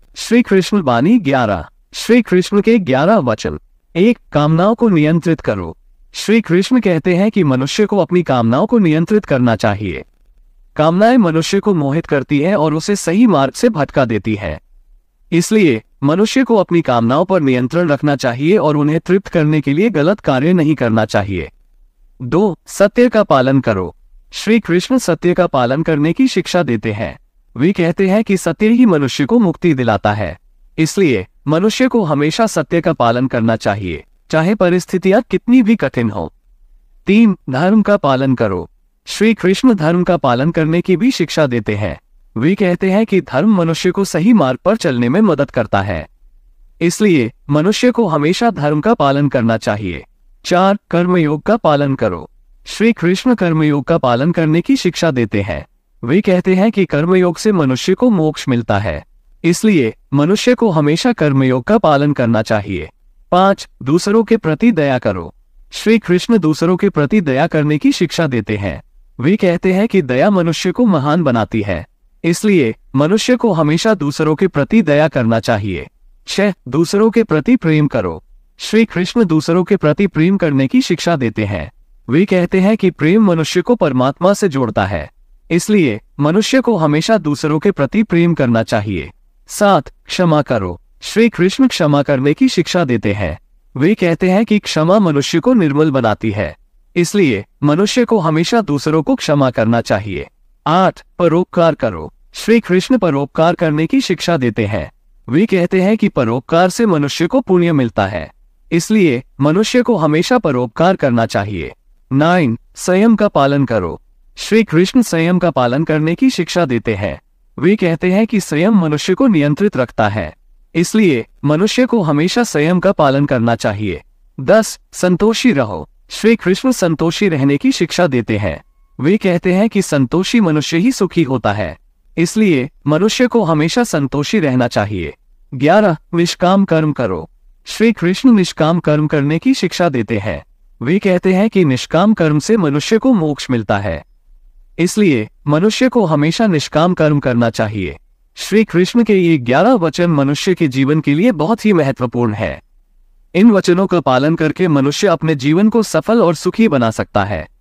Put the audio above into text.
श्री कृष्ण वाणी 11। श्री कृष्ण के 11 वचन। 1. कामनाओं को नियंत्रित करो। श्री कृष्ण कहते हैं कि मनुष्य को अपनी कामनाओं को नियंत्रित करना चाहिए। कामनाएं मनुष्य को मोहित करती हैं और उसे सही मार्ग से भटका देती हैं। इसलिए मनुष्य को अपनी कामनाओं पर नियंत्रण रखना चाहिए और उन्हें तृप्त करने के लिए गलत कार्य नहीं करना चाहिए। 2. सत्य का पालन करो। श्री कृष्ण सत्य का पालन करने की शिक्षा देते हैं। वे कहते हैं कि सत्य ही मनुष्य को मुक्ति दिलाता है। इसलिए मनुष्य को हमेशा सत्य का पालन करना चाहिए, चाहे परिस्थितियां कितनी भी कठिन हो। 3. धर्म का पालन करो। श्री कृष्ण धर्म का पालन करने की भी शिक्षा देते हैं। वे कहते हैं कि धर्म मनुष्य को सही मार्ग पर चलने में मदद करता है। इसलिए मनुष्य को हमेशा धर्म का पालन करना चाहिए। 4. कर्मयोग का पालन करो। श्री कृष्ण कर्मयोग का पालन करने की शिक्षा देते हैं। वे कहते हैं कि कर्मयोग से मनुष्य को मोक्ष मिलता है। इसलिए मनुष्य को हमेशा कर्मयोग का पालन करना चाहिए। 5. दूसरों के प्रति दया करो। श्री कृष्ण दूसरों के प्रति दया करने की शिक्षा देते हैं। वे कहते हैं कि दया मनुष्य को महान बनाती है। इसलिए मनुष्य को हमेशा दूसरों के प्रति दया करना चाहिए। 6. दूसरों के प्रति प्रेम करो। श्री कृष्ण दूसरों के प्रति प्रेम करने की शिक्षा देते हैं। वे कहते हैं कि प्रेम मनुष्य को परमात्मा से जोड़ता है। इसलिए मनुष्य को हमेशा दूसरों के प्रति प्रेम करना चाहिए। 7. क्षमा करो। श्री कृष्ण क्षमा करने की शिक्षा देते हैं। वे कहते हैं कि क्षमा मनुष्य को निर्मल बनाती है। इसलिए मनुष्य को हमेशा दूसरों को क्षमा करना चाहिए। 8. परोपकार करो। श्री कृष्ण परोपकार करने की शिक्षा देते हैं। वे कहते हैं कि परोपकार से मनुष्य को पुण्य मिलता है। इसलिए मनुष्य को हमेशा परोपकार करना चाहिए। 9. संयम का पालन करो। श्री कृष्ण संयम का पालन करने की शिक्षा देते हैं। वे कहते हैं कि संयम मनुष्य को नियंत्रित रखता है। इसलिए मनुष्य को हमेशा संयम का पालन करना चाहिए। 10. संतोषी रहो। श्री कृष्ण संतोषी रहने की शिक्षा देते हैं। वे कहते हैं कि संतोषी मनुष्य ही सुखी होता है। इसलिए मनुष्य को हमेशा संतोषी रहना चाहिए। 11. निष्काम कर्म करो। श्री कृष्ण निष्काम कर्म करने की शिक्षा देते हैं। वे कहते हैं कि निष्काम कर्म से मनुष्य को मोक्ष मिलता है। इसलिए मनुष्य को हमेशा निष्काम कर्म करना चाहिए। श्री कृष्ण के ये 11 वचन मनुष्य के जीवन के लिए बहुत ही महत्वपूर्ण है। इन वचनों का पालन करके मनुष्य अपने जीवन को सफल और सुखी बना सकता है।